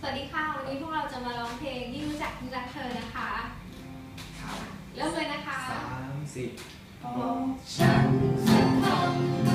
วัสดีค่ะวันนี้พวกเราจะมาร้องเพลงยิ่งรู้จักยิ่งรักเธอนะคะครับเริ่มเลยนะคะ 30 บอกฉันสักคำ